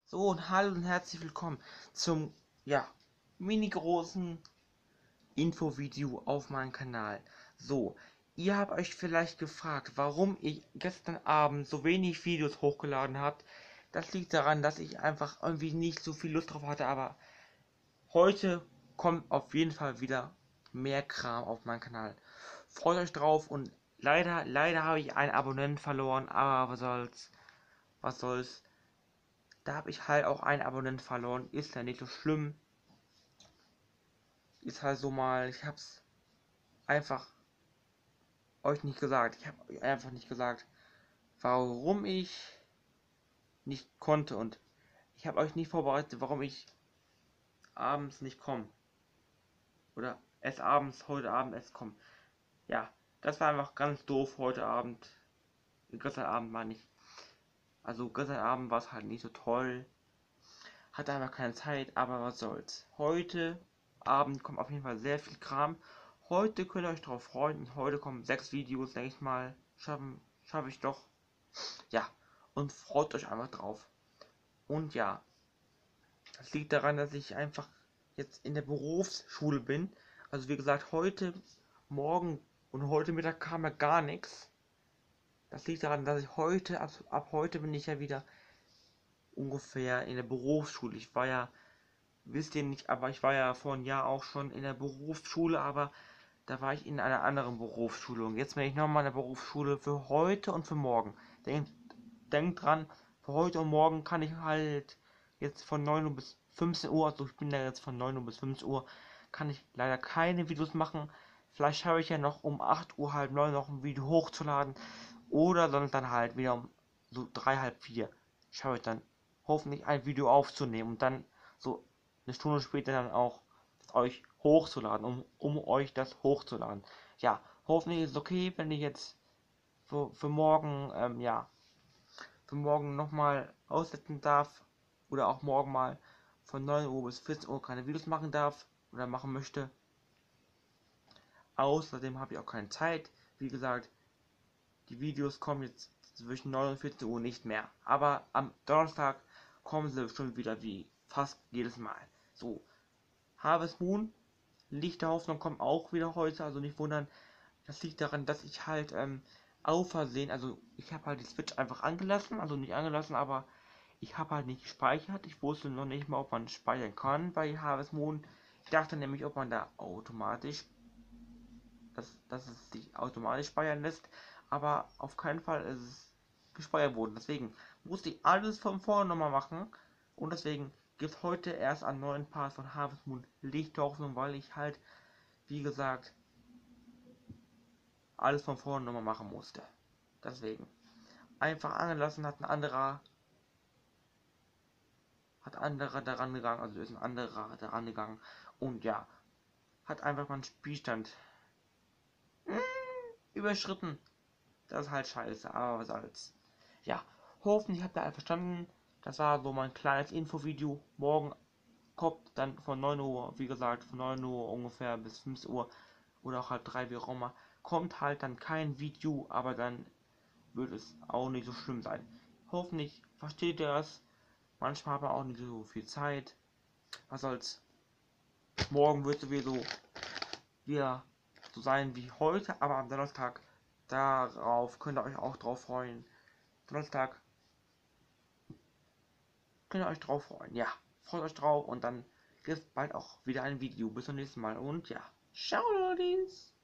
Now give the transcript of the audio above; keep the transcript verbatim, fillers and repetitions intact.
So, und hallo und herzlich willkommen zum, ja, mini-großen Infovideo auf meinem Kanal. So, ihr habt euch vielleicht gefragt, warum ich gestern Abend so wenig Videos hochgeladen habt. Das liegt daran, dass ich einfach irgendwie nicht so viel Lust drauf hatte, aber heute kommt auf jeden Fall wieder mehr Kram auf meinen Kanal. Freut euch drauf und leider, leider habe ich einen Abonnenten verloren, aber was soll's, was soll's. Da habe ich halt auch einen Abonnent verloren. Ist ja nicht so schlimm. Ist halt so mal. Ich hab's einfach euch nicht gesagt. Ich habe euch einfach nicht gesagt, warum ich nicht konnte. Und ich habe euch nicht vorbereitet, warum ich abends nicht komme. Oder es abends, heute Abend erst komme. Ja, das war einfach ganz doof heute Abend. Gestern Abend meine ich. Also gestern Abend war es halt nicht so toll. Hatte einfach keine Zeit, aber was soll's. Heute Abend kommt auf jeden Fall sehr viel Kram. Heute könnt ihr euch darauf freuen. Und heute kommen sechs Videos, denke ich mal. Schaffen, schaffe ich doch. Ja, und freut euch einfach drauf. Und ja, das liegt daran, dass ich einfach jetzt in der Berufsschule bin. Also wie gesagt, heute Morgen und heute Mittag kam ja gar nichts. Das liegt daran, dass ich heute, ab, ab heute bin ich ja wieder ungefähr in der Berufsschule. Ich war ja, wisst ihr nicht, aber ich war ja vor einem Jahr auch schon in der Berufsschule, aber da war ich in einer anderen Berufsschule. Und jetzt bin ich nochmal in der Berufsschule für heute und für morgen. Denkt, denkt dran, für heute und morgen kann ich halt jetzt von neun Uhr bis fünfzehn Uhr, also ich bin da jetzt von neun Uhr bis fünfzehn Uhr, kann ich leider keine Videos machen. Vielleicht schaffe ich ja noch um acht Uhr, halb neun noch ein Video hochzuladen. Oder sonst dann halt wieder um so drei, halb vier schaffe ich dann hoffentlich ein Video aufzunehmen und dann so eine Stunde später dann auch euch hochzuladen, um, um euch das hochzuladen. Ja, hoffentlich ist es okay, wenn ich jetzt für, für morgen, ähm, ja, für morgen nochmal aussetzen darf oder auch morgen mal von neun Uhr bis vierzehn Uhr keine Videos machen darf oder machen möchte. Außerdem habe ich auch keine Zeit. Wie gesagt, die Videos kommen jetzt zwischen neun und vierzehn Uhr nicht mehr. Aber am Donnerstag kommen sie schon wieder wie fast jedes Mal. So, Harvest Moon, Licht der Hoffnung kommen auch wieder heute, also nicht wundern. Das liegt daran, dass ich halt ähm, auf Versehen, also ich habe halt die Switch einfach angelassen, also nicht angelassen, aber ich habe halt nicht gespeichert. Ich wusste noch nicht mal, ob man speichern kann bei Harvest Moon. Ich dachte nämlich, ob man da automatisch, dass, dass es sich automatisch speichern lässt, aber auf keinen Fall ist es gespeichert worden. Deswegen musste ich alles von vorne nochmal machen und deswegen gibt es heute erst einen neuen Part von Harvest Moon Licht der Hoffnung, weil ich halt, wie gesagt, alles von vorne nochmal machen musste. Deswegen. Einfach angelassen, hat ein anderer, hat anderer daran gegangen, also ist ein anderer daran gegangen und ja, hat einfach meinen Spielstand hm, überschritten. Das ist halt scheiße, aber was soll's. Ja, hoffentlich habt ihr alle verstanden. Das war so mein kleines Infovideo. Morgen kommt dann von neun Uhr, wie gesagt, von neun Uhr ungefähr bis fünfzehn Uhr oder auch halb drei, wie auch immer, kommt halt dann kein Video, aber dann wird es auch nicht so schlimm sein. Hoffentlich versteht ihr das. Manchmal hat man auch nicht so viel Zeit. Was soll's. Morgen wird sowieso wieder so sein wie heute, aber am Donnerstag, darauf könnt ihr euch auch drauf freuen. Donnerstag könnt ihr euch drauf freuen. Ja, freut euch drauf und dann gibt es bald auch wieder ein Video. Bis zum nächsten Mal und ja, ciao Leute.